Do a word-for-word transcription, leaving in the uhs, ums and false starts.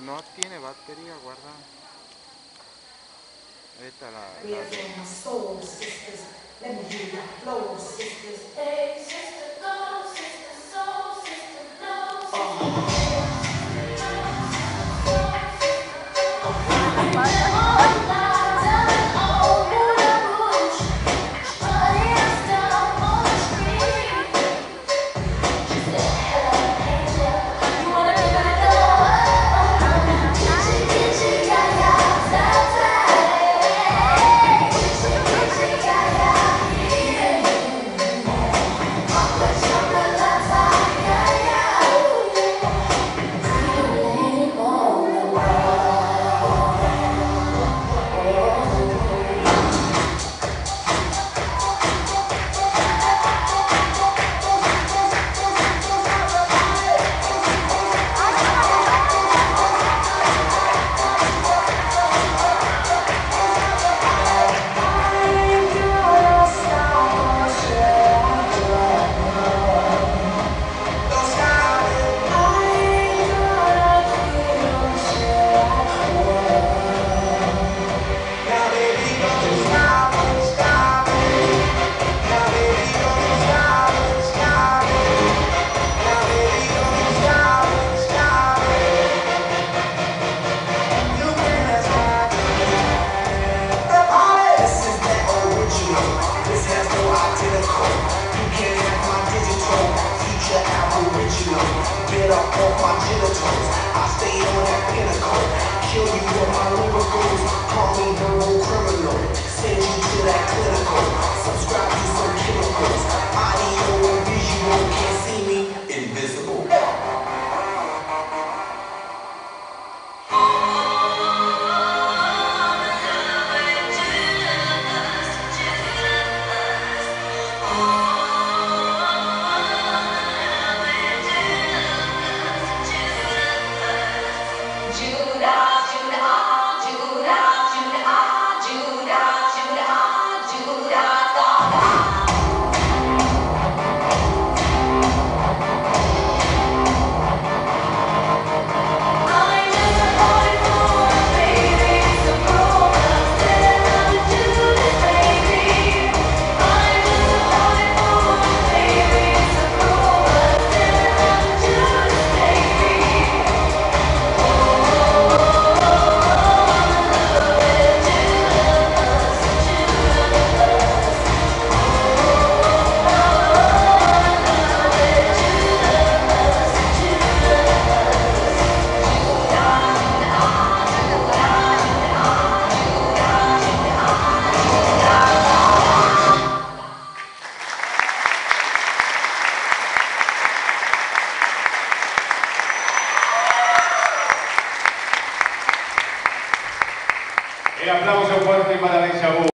No tiene batería, guarda. Esta la... We la are de... from soul sisters. Let me hear your flow, sisters. Hey, sister, go, sister, soul, sister, flow, sister. Get up off my genitals, I stay on that pinnacle. Kill you with my lyricals, call me verbal criminal. Send you to that clinical, subscribe to some chemicals. Audio and visual, can't see me, invisible. El aplauso fuerte para Valencia.